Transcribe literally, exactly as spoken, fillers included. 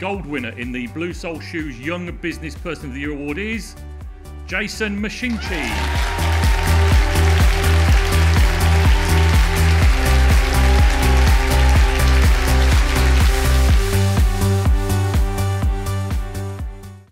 gold winner in the Blue Soul Shoes Young Business Person of the Year award is Jason Machinchi.